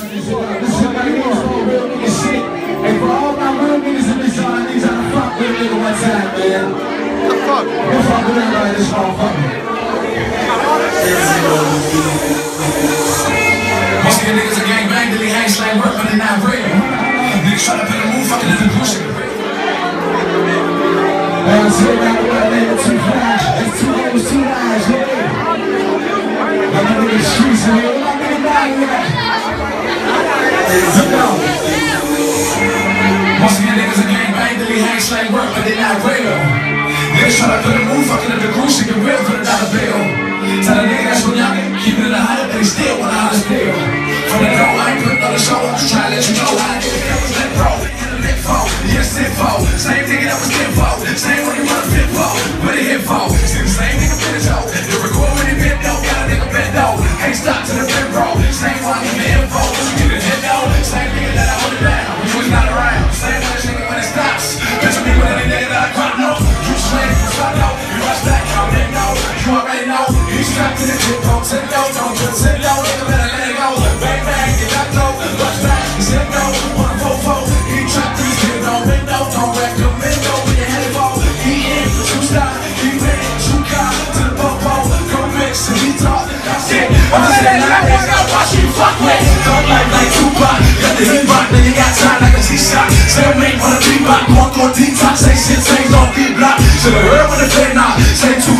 This is my niggas for real nigga shit. And for all my real niggas in this yard, I need y'all to fuck with a nigga one time, man. The fuck? Go fuck with everybody in this motherfucker. Most of you niggas are gangbang, till they hang slang work, but they not real. Niggas try to put a move, fucking in the bullshit. I'm sitting out with a nigga too flash. It's 2 hours, 2 lives, yeah. I'm in the streets, man. What my nigga down here? Look out. Most of you niggas are gangbang, till they hang slang work, but they not real. Niggas try to put a move, fucking in the bullshit, get real for the dollar bill. Tell a nigga that's what y'all can keep it in the higher, but he still want a honest bill. From the door, I ain't putting on the show, I'm just trying to let you know how I did it. That was lit, bro. Yes, it for. Same nigga that was lit for. Same one you wanna fit for. What it hit for? Still the same nigga fit though. The record when it bent though. Got a nigga bent though. Ain't stop to the bent, bro. Same one you been info. You the hit though. Same nigga that I hold it down when you was not around. Same one nigga when it stops. Bitch me with any nigga that I crop no. You swear you stop no. You rush back, come in no. You already know. He's strapped to the tip, don't sit low, don't just sit low. Nigga better let it go. Bang bang, get up low. Rush back, sit low. One fofo. He trapped to the tip, don't bend no. Don't recommend no. When you head it fall, he in, you stop, he win, you car to the popo. Go mix and he talk. That's it. I'm saying like this, I watch you fuck with. Don't like Tupac. Got the hip hop, then you got time like a T-shot. Still make wanna be back, walk on detox. Say shit, say don't be blocked. Should've heard when the play now. Say too